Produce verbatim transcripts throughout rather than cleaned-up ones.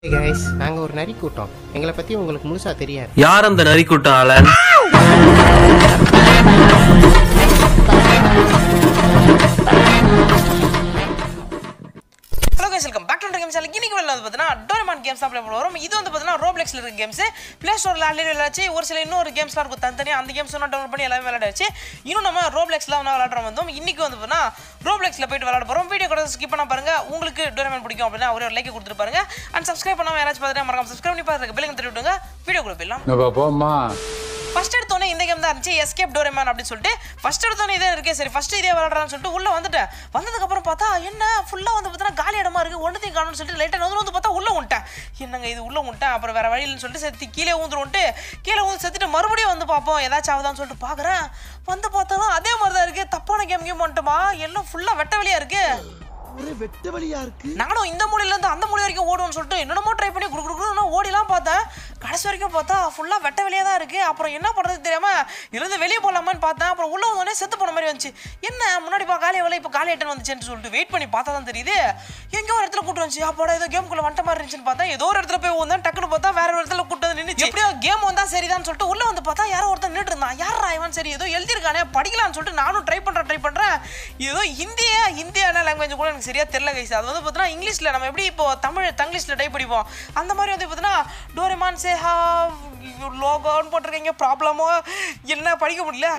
guys, நாங்க ஒரு நரி கூட்டம். எங்களை பத்தி உங்களுக்கு முழுசா தெரியாது. யார் அந்த நரி கூட்டம் ஆளன்? Hello guys, welcome back to the game channel. இன்னைக்கு வந்து பார்த்தீங்கன்னா Doraemon games தான் ப்ளே பண்ண வரோம். இது வந்து பார்த்தீங்கன்னா Robloxல இருக்க கேம்ஸ். Play Storeல ஆல்ரெடி விளையாடுச்சு. ஒரு சில இன்னொரு கேம்ஸ்லாம் இருக்கும் தனித்தனியா. அந்த கேம்ஸ் எல்லாம் டவுன்லோட் பண்ணி எல்லாமே விளையாடுச்சு. இன்னும் நம்ம Robloxல வந்து விளையாடுறோம் வந்தோம். இன்னைக்கு வந்து பார்த்தீங்கன்னா Robloxல போய்ட்டு விளையாட போறோம். வீடியோ கூட ஸ்கிப் பண்ணா பாருங்க. உங்களுக்கு Doraemon பிடிக்கும் அப்படினா ஒரே ஒரு லைக் கொடுத்துட்டு பாருங்க. அண்ட் Subscribe பண்ணாம யாராச்சும் பார்த்துட்டா மறக்காம Subscribe பண்ணி பாருங்க. பெல் ஐகான் தட்டி விட்டுங்க. வீடியோ குள்ள போய்லாம். நம்ம போமா. ஃபர்ஸ்ட் எடுத்தோனே இந்த கேம் தான் இருந்துச்சு எஸ்கேப் டோரேமான் அப்படி சொல்லிட்டு ஃபர்ஸ்ட் எடுத்தோனே இதே இருக்கே சரி ஃபர்ஸ்ட் இதே விளையாடுறான்னு சொல்லிட்டு உள்ள வந்துட்டேன். வந்ததுக்கு அப்புறம் பார்த்தா என்ன ஃபுல்லா வந்து பார்த்தா காலி இடமா இருக்கு ஒண்ணுத்தையும் காணும்னு சொல்லிட்டு லைட்டா வந்து வந்து பார்த்தா உள்ள வந்துட்டேன். என்னங்க இது உள்ள வந்துட்டேன் அப்புறம் வேற வழியில்னு சொல்லிட்டு செத்து கீழே ஊந்துருவோன்ட்டு கீழே ஊந்து செத்துட்டு மறுபடியும் வந்து பார்ப்போம் ஏதாச்சும் ஆகுதான்னு சொல்லிட்டு பாக்குறேன். வந்து பார்த்தாலும் அதே மாதிரி தான் இருக்கு. தப்பான கேம் கேம் வந்துட்டோமா எல்லாம் ஃபுல்லா வெட்ட வெளியா இருக்கு. ஒரே வெட்ட வழியா இருக்கு. நானும் இந்த மூலையில இருந்து அந்த மூலை வரைக்கும் ஓடுவோம்னு சொல்லிட்டு என்னென்னமோ ட்ரை பண்ணி குடு குடுன்னு ஓடிலாம் பார்த்தேன். கடைசி வரைக்கும் பார்த்தா ஃபுல்லா வெட்ட வெளியே தான் இருக்கு. அப்புறம் என்ன பண்றது தெரியாம இருந்து வெளியே போலாமான்னு பார்த்தேன். அப்புறம் உள்ள வந்தோடனே செத்து போன மாதிரி வந்துச்சு. என்ன முன்னாடி பா காலி வேலை இப்போ காலி ஆட்டன் வந்துச்சுன்னு சொல்லிட்டு வெயிட் பண்ணி பார்த்தா தான் தெரியுது எங்க ஒரு இடத்துல கூட்டு வந்துச்சு. அப்போட ஏதோ கேம்குள்ள வண்ட மாதிரி இருந்துச்சுன்னு பார்த்தா ஏதோ ஒரு இடத்துல போய் வந்தேன். டக்குன்னு பார்த்தா வேற ஒரு இடத்துல கூட்டு வந்து நின்னுச்சு. எப்படியோ கேம் வந்தா சரிதான் சொல்லிட்டு உள்ள வந்து பார்த்தா யாரோ ஒருத்தர் நின்றுட்டு இருந்தான். யாரா இவன் சரி ஏதோ எழுதிருக்கானே படிக்கலாம்னு சொல்லிட்டு நானும் ட்ரை பண்றேன் ட்ரை பண்றேன். ஏதோ ஹிந்திய ஹிந்தியான லாங்குவேஜ் கூட எனக்கு சரியா தெரியல கைஸ். அது வந்து பார்த்தீங்கன்னா இங்கிலீஷ்ல நம்ம எப்படி இப்போ தமிழ் தங்கிலீஷ்ல டைப் படிப்போம் அந்த மாதிரி வந்து பார்த்தீங்கன்னா டோரேமான் சே ஹாவ் லோகோன்னு போட்டிருக்கீங்க ப்ராப்ளமோ என்ன படிக்க முடியல.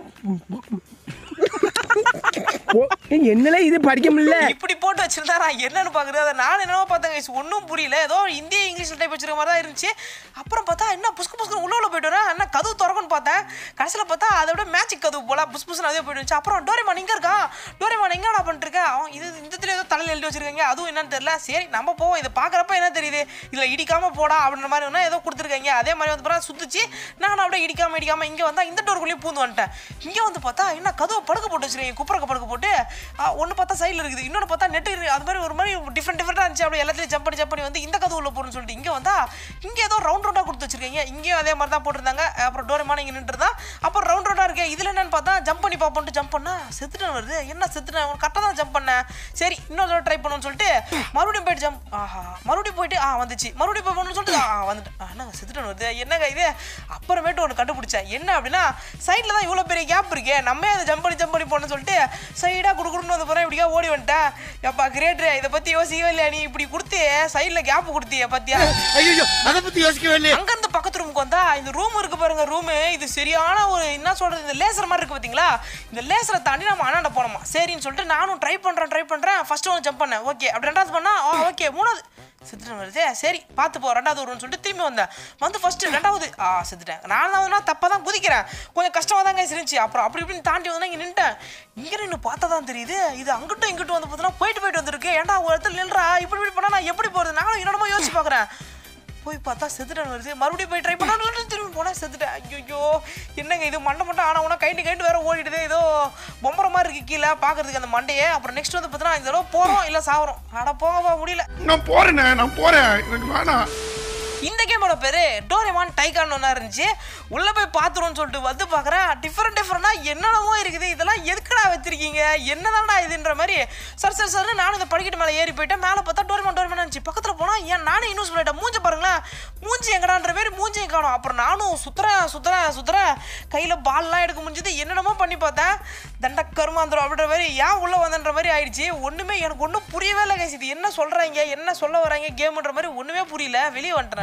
என்னல இது படிக்க முடியல இப்படி போட்டு வச்சிருந்தா நான் என்னன்னு பாக்குறது. அதை நான் என்னவோ பார்த்தேன் கைஸ் ஒன்றும் புரியல. ஏதோ இந்திய இங்கிலீஷ்ல டைப் வச்சிருக்க மாதிரி தான் இருந்துச்சு. அப்புறம் பார்த்தா என்ன புஸ்கு புஸ்கு உள்ள உள்ள போயிட்டு வரேன். என்ன கதவு திறக்குன்னு பார்த்தேன். கடைசியில் பார்த்தா அதை விட மேஜிக் கதவு போல புஸ் புஸ்னு அதே போயிட்டு வந்துச்சு. அப்புறம் டோரேமான் இங்க இருக்கான். டோரேமான் எங்க நான் பண்ணிட்டு இருக்கேன். அவன் இது இந்த இடத்துல ஏதோ தலையில் எழுதி வச்சிருக்காங்க. அதுவும் என்னன்னு தெரியல. சரி நம்ம போவோம். இதை பாக்குறப்ப என்ன தெரியுது இதுல இடிக்காம போடா அப்படின்ற மாதிரி ஒன்று ஏதோ கொடுத்துருக்காங்க. அதே மாதிரி வந்து பார்த்தா சுத்துச்சு. நான் அப்படியே இடிக்காம இடிக்காம இங்க வந்தா இந்த டோருக்குள்ளேயே பூந்து வந்துட்டேன். இங்க வந்து பார்த்தா என்ன கதவை படுக்க போட்டு வச்சிருக்கீங்க குப்புறக்க படுக்க போட்டு ஒன்று பார்த்தா சைடில் இருக்குது இன்னொன்று பார்த்தா நெட்டு இருக்குது. அது மாதிரி ஒரு மாதிரி டிஃப்ரெண்ட் டிஃப்ரெண்டாக இருந்துச்சு. அப்படி எல்லாத்துலையும் ஜம்ப் பண்ணி ஜம்ப் பண்ணி வந்து இந்த கதவு உள்ள போகிறேன்னு சொல்லிட்டு இங்கே வந்தா இங்கே ஏதோ ரவுண்ட் ரவுண்டாக கொடுத்து வச்சிருக்கீங்க. இங்கேயும் அதே மாதிரி தான் போட்டிருந்தாங்க. அப்புறம் டோரேமான் இங்கே நின்றுதான். அப்புறம் ரவுண்ட் ரவுண்டாக இருக்கேன். இதில் என்னன்னு பார்த்தா ஜம்ப் பண்ணி பார்ப்போன்ட்டு ஜம்ப் பண்ணா செத்துட்டேன் வருது. என்ன செத்துட்டேன் கரெக்டாக தான் ஜம்ப் பண்ணேன். சரி இன்னொரு தடவை ட்ரை பண்ணணும்னு சொல்லிட்டு மறுபடியும் போயிட்டு ஜம்ப் ஆஹா மறுபடியும் போயிட்டு ஆ வந்துச்சு மறுபடியும் போய் பண்ணணும்னு சொல்லிட்டு ஆ வந்துட்டு என்னங்க செத்துட்டேன் வருது என்னங்க இது. அப்புறமேட்டு ஒன்று கண்டுபிடிச்சேன். என்ன அப்படின்னா சைடில் தான் இவ்வளோ பெரிய கேப் இருக்கு. நம்ம அதை ஜம்ப் பண்ணி ஜம்ப் பண்ணி போகணும்னு சொல்லிட்டு சைடாக குடுக்குறோன்னு வந்து போகிறேன். இப்படியா ஓடி வந்துட்டேன். எப்பா கிரேட்ரு இதை பற்றி யோசிக்கவே இல்லையா நீ இப்படி கொடுத்து சைடில் கேப் கொடுத்திய பத்தியா. ஐயோ அதை பத்தி யோசிக்கவே இல்லை. அங்கேருந்து பக்கத்து ரூமுக்கு வந்தா இந்த ரூம் இருக்கு பாருங்க. ரூமு இது சரியான ஒரு என்ன சொல்றது இந்த லேசர் மாதிரி இருக்கு பார்த்தீங்களா. இந்த லேசரை தாண்டி நம்ம அண்ணாண்ட போனோமா. சரின்னு சொல்லிட்டு நானும் ட்ரை பண்ணுறேன் ட்ரை பண்ணுறேன். ஃபர்ஸ்ட் ஒன்று ஜம்ப் பண்ணேன் ஓகே அப்படி ரெண்டாவது பண்ணா ஓகே மூணாவது செத்துட்டேன் வருது. சரி பார்த்து போ ரெண்டாவது வரும்னு சொல்லிட்டு திரும்பி வந்தேன். வந்து ஃபர்ஸ்ட் ரெண்டாவது ஆ செத்துட்டேன். நாலாவதுனா தப்பாக தான் குதிக்கிறேன். கொஞ்சம் கஷ்டமாக தான் கைஸ் இருந்துச்சு. அப்புறம் அப்படி இப்படின்னு தாண்டி வந்தா இங்கே நின்ட்டேன். இங்கே நின்று பார்த்தா தான் தெரியுது இது அங்கிட்டும் இங்கிட்டும் வந்து பார்த்தீங்கன்னா போயிட்டு போயிட்டு வந்துருக்கு. ஏன்டா ஒரு இடத்துல நில்றா இப்படி இப்படி பண்ணா நான் எப்படி போகிறது. நானும் என்னோடமா யோசிச்சு பார்க்குறேன். போய் பார்த்தா செத்துட்டேன் வருது. மறுபடியும் போய் ட்ரை பண்ணா திரும்பி போனால் செத்துட்டேன். ஐயோ என்னங்க இது மண்டை மட்டும் ஆனால் உனா கைண்டு கைண்டு வேற ஓடிடுது. ஏதோ பொம்பரை மாதிரி இருக்கு கீழே பார்க்கறதுக்கு அந்த மண்டையே. அப்புறம் நெக்ஸ்ட் வந்து பார்த்தீங்கன்னா இந்த தடவை போகிறோம் இல்லை சாவறோம். அட போகவா முடியல. நான் போறேனே நான் போறேன் எனக்கு வேணாம். இந்த கேமோட பேரு டோரேமான் டைகான் ஒன்றா இருந்துச்சு. உள்ளே போய் பார்த்துருவோம்னு சொல்லிட்டு வந்து பார்க்குறேன். டிஃப்ரெண்ட் டிஃப்ரெண்டாக என்னென்னமோ இருக்குது. இதெல்லாம் எதுக்கடா வச்சிருக்கீங்க என்னதான்டா இதுன்ற மாதிரி சார் சார் சார் நானும் இந்த படிக்கட்டு மேலே ஏறி போயிட்டேன். மேலே பார்த்தா டோரேமான் டோரேமான் இருந்துச்சு. பக்கத்தில் போனால் ஏன் நானும் இன்னும் சொல்லிட்டேன் மூஞ்சி பாருங்களேன் மூஞ்சி எங்கடான்ற மாதிரி மூஞ்சியை காணும். அப்புறம் நானும் சுற்றுறேன் சுற்றுறேன் சுற்றுறேன் கையில் பால்லாம் எடுக்க முடிஞ்சது. என்னென்னமோ பண்ணி பார்த்தேன். தண்ட கருமாந்திரம் அப்படின்ற மாதிரி ஏன் உள்ளே வந்தன்ற மாதிரி ஆயிடுச்சு. ஒன்றுமே எனக்கு ஒன்றும் புரியவே இல்லை கைஸ். இது என்ன சொல்கிறாங்க என்ன சொல்ல வராங்க கேம்ன்ற மாதிரி ஒன்றுமே புரியல. வெளியே வந்துட்டேன்.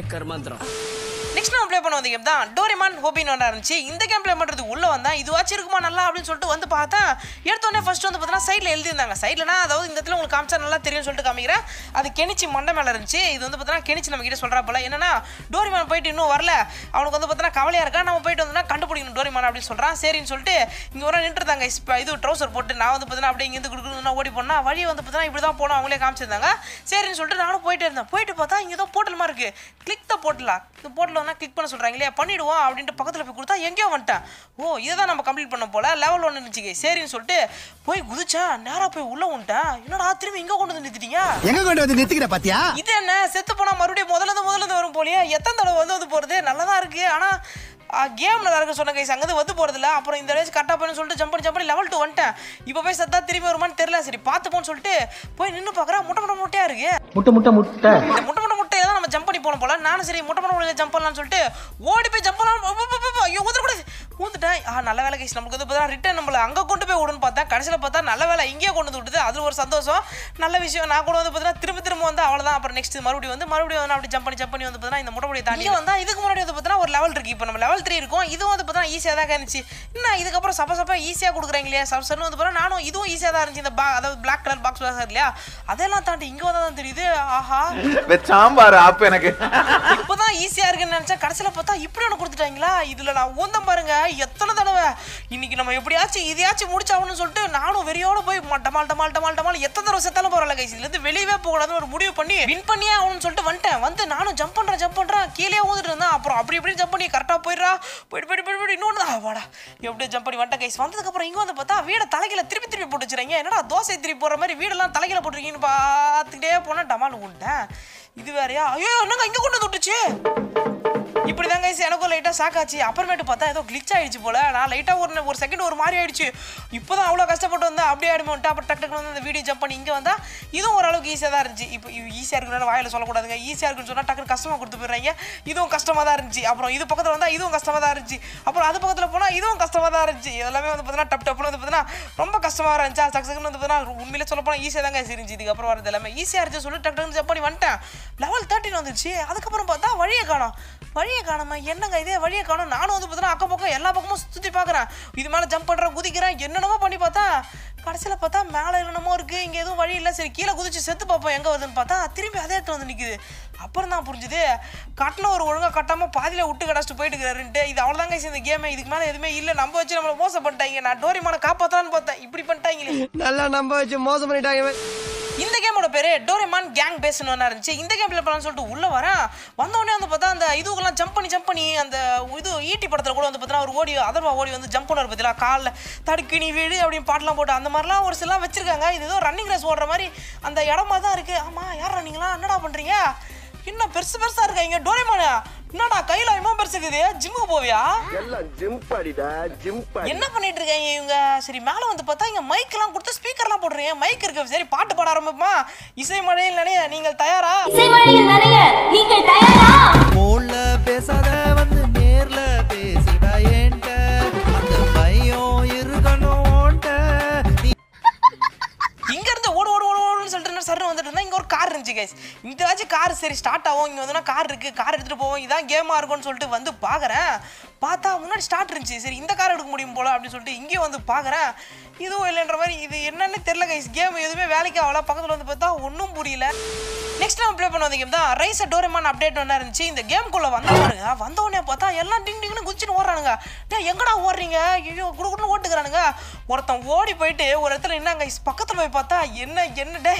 நெக்ஸ்ட் நம்ம ப்ளே பண்ண வந்த கேம் தான் டோரேமான் ஹோபின்னு ஒன்றா இருந்துச்சு. இந்த கேம் ப்ளே பண்ணுறது உள்ளே வந்தேன். இதுவாச்சும் இருக்குமா நல்லா அப்படின்னு சொல்லிட்டு வந்து பார்த்தேன். எடுத்தோடனே ஃபர்ஸ்ட் வந்து பார்த்தீங்கன்னா சைடில் எழுதியிருந்தாங்க. சைட்லனா அதாவது இந்த இடத்துல உங்களுக்கு காமிச்சா நல்லா தெரியும்னு சொல்லிட்டு காமிக்கிறேன். அது கெனிச்சி மண்டை மேலே இருந்துச்சு. இது வந்து பார்த்தீங்கன்னா கெனிச்சி நம்ம கிட்ட சொல்கிறா போல என்னன்னா டோரேமான் போயிட்டு இன்னும் வரல அவனுக்கு வந்து பார்த்தீங்கன்னா கவலையாக இருக்கா நம்ம போயிட்டு வந்தோம்னா கண்டுபிடிக்கணும் டோரேமான் அப்படின்னு சொல்கிறான். சரின்னு சொல்லிட்டு இங்கே வர நின்றுதாங்க. இப்போ இது ட்ரௌசர் போட்டு நான் வந்து பார்த்தீங்கன்னா அப்படியே இங்கேருந்து கொடுக்கணும்னா ஓடி போனால் வழி வந்து பார்த்தீங்கன்னா இப்படி தான் போனோம் அவங்களே காமிச்சிருந்தாங்க. சரின்னு சொல்லிட்டு நானும் போயிட்டு இருந்தேன். போயிட்டு பார்த்தா இங்கே தான் போட்டல் மாதிரி இருக்குது. கிளிக் தான் போட்டலா இந்த போட்டல் வந்து கிளிக் பண்ண சொல்கிறாங்க இல்லையா பண்ணிடுவோம் அப்படின்ட்டு பக்கத்தில் போய் கொடுத்தா எங்கேயோ வந்துட்டேன். ஓ இதை தான் நம்ம கம்ப்ளீட் பண்ண போல லெவல் ஒன்று இருந்துச்சு. சரின்னு சொல்லிட்டு போய் குதிச்சேன். நேராக போய் உள்ள வந்துட்டேன். என்னடா திரும்பி இங்கே கொண்டு வந்து நிறுத்திட்டீங்க எங்க கொண்டு வந்து நிறுத்திக்கிற பாத்தியா. இது என்ன செத்து போனால் மறுபடியும் முதல்ல இருந்து முதல்ல இருந்து வரும் போலியே. எத்தனை தடவை வந்து வந்து போகிறது நல்லா தான் இருக்குது. ஆனால் கேம் நல்லா இருக்க சொன்ன கைஸ் அங்கே வந்து போகிறதில்ல. அப்புறம் இந்த ரேஸ் கரெக்டாக போய் சொல்லிட்டு ஜம்ப் பண்ணி ஜம்ப் பண்ணி லெவல் டூ வந்துட்டேன். இப்போ போய் சத்தா திரும்பி வருமானு தெரியல. சரி பார்த்துப்போன்னு சொல்லிட்டு போய் நின்று பார்க்குறேன். முட்டை முட்டை முட்டையாக இருக்கு. முட்டை முட்டை முட்டை இந்த முட்டை முட்டை முட்டையை தான் நம்ம போன போல நானும் சரி முட்டை மொட்டை ஜம்ப் பண்ணலாம்னு சொல்லிட்டு ஓடி போய் ஜம்ப் பண்ணலாம். ஐயோ ஊதக்கூடாது ஊந்துட்டேன். ஆ நல்ல வேலை கைஸ் நமக்கு வந்து பார்த்தா ரிட்டர்ன் நம்மள அங்கே கொண்டு போய் விடுன்னு பார்த்தா கடைசியில் பார்த்தா நல்ல வேலை இங்கேயே கொண்டு வந்து விட்டுது. அது ஒரு சந்தோஷம் நல்ல விஷயம். நான் கூட வந்து பார்த்தீங்கன்னா திரும்ப திரும்ப வந்து அவ்வளோதான். அப்புறம் நெக்ஸ்ட் மறுபடியும் வந்து மறுபடியும் வந்து அப்படி ஜம்ப் பண்ணி ஜம்ப் பண்ணி வந்து பார்த்தீங்கன்னா இந்த முட்டை முடியை தாண்டி வந்தால் இதுக்கு முன்னாடி வந்து பார்த்தீங்கன்னா ஒரு லெவல் இருக்குது. இப்போ நம்ம லெவல் த்ரீ இருக்கும். இதுவும் வந்து பார்த்தீங்கன்னா ஈஸியாக தான் இருந்துச்சு. என்ன இதுக்கப்புறம் சப்ப சப்ப ஈஸியாக கொடுக்குறாங்களே சப் சன்னு வந்து பார்த்தா நானும் இதுவும் ஈஸியாக தான் இருந்துச்சு. இந்த பா அதாவது பிளாக் கலர் பாக்ஸ் பாக்ஸ் இல்லையா அதெல்லாம் தாண்டி இங்கே வந்தால் தான் தெரியுது. ஆஹா சாம்பார் ஆப் எனக்கு இப்போதான் ஈஸியாக இருக்குன்னு நினச்சா கடைசியில் பார்த்தா இப்படி ஒன்று கொடுத்துட்டாங்களா. இதில் நான் ஊந்தம் பாருங்க எத்தனை தடவை இன்னைக்கு நம்ம எப்படியாச்சும் இதையாச்சும் முடிச்சாகணும்னு சொல்லிட்டு நானும் வெறியோட போய் டமால் டமால் டமால் டமால் எத்தனை தடவை செத்தாலும் பரவாயில்ல கைஸ் இதுலேருந்து வெளியவே போகக்கூடாதுன்னு ஒரு முடிவு பண்ணி வின் பண்ணியே ஆகணும்னு சொல்லிட்டு வந்துட்டேன். வந்து நானும் ஜம்ப் பண்ணுறேன் ஜம்ப் பண்ணுறேன் கீழே ஊந்துட்டு இருந்தேன். அப்புறம் அப்படி இப்படி ஜம்ப் பண்ணி கரெக்டாக போயிடுறா போயிட்டு போயிட்டு போயிட்டு போயிட்டு இன்னொன்று வாடா எப்படியே ஜம்ப் பண்ணி வந்துட்டேன் கைஸ். வந்ததுக்கப்புறம் இங்கே வந்து பார்த்தா வீடை தலைகளை திருப்பி திருப்பி போட்டு வச்சுறாங்க. என்னடா தோசை திருப்பி போடுற மாதிரி வீடெல்லாம் தலைகளை போட்டுருக்கீங்கன்னு பார்த்துக்கிட்டே போனால் டமால் விட்டேன். இது வேறையா ஐயோ என்னங்க இங்கே கொண்டு வந்து விட்டுச்சு. இப்படி தாங்க எனக்கும் லைட்டாக ஷாக்காச்சு. அப்புறமேட்டு பார்த்தா ஏதோ கிளிச் ஆகிடுச்சு போல. நான் லைட்டாக ஒரு ஒரு செகண்ட் ஒரு மாதிரி ஆயிடுச்சு. இப்போ தான் அவ்வளோ கஷ்டப்பட்டு வந்தேன் அப்படியே ஆடிமோன்ட்டு அப்புறம் டக்கு டக்குனு வந்து அந்த வீடியோ ஜம்ப் பண்ணி இங்கே வந்தால் இதுவும் ஓரளவுக்கு ஈஸியாக தான் இருந்துச்சு. இப்போ ஈஸியாக இருக்குன்னு வாயில் சொல்லக்கூடாதுங்க. ஈஸியாக இருக்குன்னு சொன்னால் டக்குனு கஷ்டமாக கொடுத்து போயிடுறாங்க. இதுவும் கஷ்டமாக தான் இருந்துச்சு. அப்புறம் இது பக்கத்தில் வந்தால் இதுவும் கஷ்டமாக தான் இருந்துச்சு. அப்புறம் அது பக்கத்தில் போனால் இதுவும் கஷ்டமாக தான் இருந்துச்சு. எல்லாமே வந்து பார்த்தீங்கன்னா டப் டப்புன்னு வந்து பார்த்தீங்கன்னா ரொம்ப கஷ்டமாக இருந்துச்சு. சக் சக்குன்னு வந்து பார்த்தீங்கன்னா உண்மையிலே சொல்ல போனால் ஈஸியாக தாங்க இருந்துச்சு. இதுக்கப்புறம் வரது எல்லாமே ஈஸியாக இருந்துச்சு சொல்லி டக்கு டக்குனு ஜம்ப் பண்ணி வந்துட்டேன். லெவல் தேர்ட்டின் வந்துச்சு. அதுக்கப்புறம் பார்த்தா வழியை காணோம் வழியை காணாம என்னங்க இதே வழியை காணும். நானும் வந்து பார்த்தீங்கன்னா அக்கம் பக்கம் எல்லா பக்கமும் சுற்றி பார்க்குறேன். இது மேலே ஜம்ப் பண்ணுறேன் குதிக்கிறேன் என்னென்னமோ பண்ணி பார்த்தா கடைசியில் பார்த்தா மேலே என்னமோ இருக்குது. இங்கே எதுவும் வழி இல்லை. சரி கீழே குதிச்சு செத்து பார்ப்போம் எங்கே வருதுன்னு பார்த்தா திரும்பி அதே இடத்துல வந்து நிற்குது. அப்புறம் தான் புரிஞ்சுது கட்டின ஒரு ஒழுங்காக கட்டாமல் பாதியில் விட்டு கடைச்சிட்டு போயிட்டு இருக்கிறாருன்ட்டு. இது அவ்வளோதாங்க இந்த கேமே. இதுக்கு மேலே எதுவுமே இல்லை. நம்ப வச்சு நம்மளை மோசம் பண்ணிட்டாங்க. நான் டோரிமானை காப்பாற்றலான்னு பார்த்தேன் இப்படி பண்ணிட்டாங்களே. நல்லா நம்ப வச்சு மோசம் பண்ணிட்டாங்க. இந்த கேமோட பேரு டோரேமான் கேங் பேஸ்னு ஒன்றா இருந்துச்சு. இந்த கேம் ப்ளே பண்ணலாம்னு சொல்லிட்டு உள்ளே வரேன். வந்தோடனே வந்து பார்த்தா அந்த இதுக்கெல்லாம் ஜம்ப் பண்ணி ஜம்ப் பண்ணி அந்த இது ஈட்டி படத்தில் கூட வந்து பார்த்தீங்கன்னா ஒரு ஓடி அதர்வா ஓடி வந்து ஜம்ப் பண்ணுவார் பார்த்தீங்களா காலில் தடுக்கினி வீடு அப்படின்னு பாட்டெலாம் போட்டு அந்த மாதிரிலாம் ஒரு சிலாம் வச்சிருக்காங்க. இது ஏதோ ரன்னிங் ரேஸ் ஓடுற மாதிரி அந்த இடமா தான் இருக்குது. ஆமாம் யார் ரன்னிங்லாம் என்னடா பண்ணுறீங்க இன்னும் பெருசு பெருசாக இருக்காங்க. டோரேமானு என்னடா கையில் இன்னும் பெருசு இருக்குது ஜிம்முக்கு போவியா என்ன பண்ணிட்டு இருக்காங்க இவங்க. சரி மேலே வந்து பார்த்தா இங்கே மைக்கெல்லாம் கொடுத்து ஸ்பீக்கர்லாம் போடுறீங்க. மைக் இருக்கு சரி பாட்டு பாட ஆரம்பிப்போமா. இசை மழையில் நினைய நீங்கள் தயாரா இசை மழையில் நினைய நீங்கள் தயாரா போன்ல பேசாத வந்து நேர்ல பேசிடா ஏன்ட்ட அந்த பையன் இருக்கணும் இங்க இருந்து ஓடு ஓடு ஓடு ஓடுன்னு சொல்லிட்டு சரண் வந்துட்டு இருந்தா இங்க ஒரு கார் இருந்துச்சு கைஸ். இதாச்சும் கார் சரி ஸ்டார்ட் ஆகும் இங்க வந்து கார் இருக்கு கார் எடுத்துட்டு போவோம் இதான் கேமா இருக்கும்னு சொல்லிட்டு வந்து பாக்குறேன். பார்த்தா முன்னாடி ஸ்டார்ட் இருந்துச்சு. சரி இந்த கார் எடுக்க முடியும் போல அப்படின்னு சொல்லிட்டு இங்கேயும் வந்து பாக்குறேன். இதுவும் இல்லைன்ற மாதிரி இது என்னன்னு தெரியல கைஸ். கேம் எதுவுமே வேலைக்கு ஆகல. பக்கத்தில் வந்து பார்த்தா ஒன்றும் புரியல. நெக்ஸ்ட் நம்ம ப்ளே பண்ண வந்த கேம் தான் ரைஸ் டோரேமான் அப்டேட் ஒன்றா இருந்துச்சு. இந்த கேம்குள்ளே வந்தவனுங்க வந்தவொடனே பார்த்தா எல்லாம் டிங் டிங்னு குச்சின்னு ஓடுறானுங்க. டே எங்கடா ஓடுறீங்க ஐயோ குடுக்குன்னு ஓட்டுக்கிறானுங்க. ஒருத்தன் ஓடி போயிட்டு ஒரு இடத்துல என்ன கைஸ் பக்கத்தில் போய் பார்த்தா என்ன என்ன டே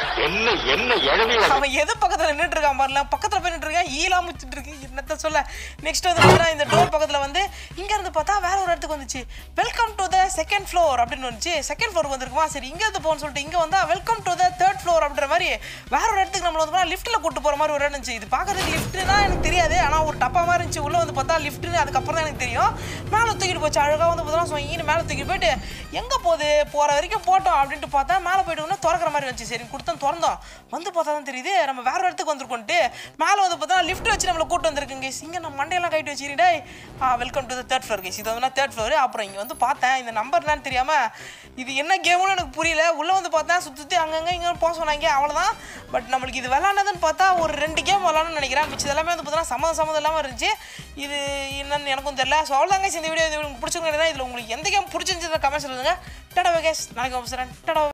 அவன் எது பக்கத்தில் நின்றுட்டு இருக்கான் பாருல. பக்கத்தில் போய் நின்று இருக்கேன் ஈலா முச்சிட்டு இருக்கு என்னத்த சொல்ல. நெக்ஸ்ட் வந்து இந்த டோர் பக்கத்தில் வந்து இங்க இருந்து பார்த்தா வேற ஒரு இடத்துக்கு வந்துச்சு. Welcome to the second floor அப்படின்னு வந்துச்சு. செகண்ட் ஃப்ளோர் வந்துருக்குமா சரி இங்க இருந்து போன்னு சொல்லிட்டு இங்க வந்தா welcome to the third floor அப்படின்ற மாதிரி வேற ஒரு இடத்துக்கு நம்மள வந்து லிஃப்ட்டில் கூட்டு போகிற மாதிரி ஒரு இடம் இருந்துச்சு. இது பார்க்கறதுக்கு லிஃப்ட்னா எனக்கு தெரியாது ஆனால் ஒரு டப்பா மாதிரி இருந்துச்சு. உள்ளே வந்து பார்த்தா லிஃப்ட்னு அதுக்கப்புறம் தான் எனக்கு தெரியும். மேலே தூக்கிட்டு போச்சு அழகாக வந்து பார்த்தா சொங்கின்னு மேலே தூக்கிட்டு போயிட்டு எங்கே போகுது போகிற வரைக்கும் போட்டோம் அப்படின்ட்டு பார்த்தா மேலே போய்ட்டு திறக்கிற மாதிரி வந்துச்சு. சரி கொடுத்தோம் திறந்தோம் வந்து பார்த்தா தான் தெரியுது நம்ம வேற இடத்துக்கு வந்திருக்கோன்ட்டு. மேலே வந்து பார்த்தா லிஃப்ட் வச்சு நம்மளை கூட்டு வந்திருக்குங்க. இங்கே நம்ம மண்டையெல்லாம் கைட்டு வச்சுக்கிட்டே welcome to the third floor guys. இது வந்து தேர்ட் ஃப்ளோர். அப்புறம் இங்கே வந்து பார்த்தேன் இந்த நம்பர்லாம் தெரியாமல் இது என்ன கேம்னு எனக்கு புரியல. உள்ளே வந்து பார்த்தா சுற்றி சுற்றி அங்கங்கே இங்கே போக சொன்னாங்க அவ்வளோதான். பட் நம்மளுக்கு இது விளாண்டதுன்னு பார்த்தா ஒரு ரெண்டு கேம் விளாட்ணும்னு நினைக்கிறேன். மிச்சம் எல்லாமே வந்து பார்த்தீங்கன்னா சம்மந்தம் சம்மந்தம் இல்லாமல் இருந்துச்சு. இது என்னன்னு எனக்கும் தெரியல. ஸோ அவ்வளோதாங்க இந்த வீடியோ உங்களுக்கு பிடிச்சிருக்கேன். இதில் உங்களுக்கு எந்த கேம் பிடிச்சிருந்துச்சு கமெண்ட்ஸ் சொல்லுங்கள். டடா கேஸ் நாளைக்கு டடா.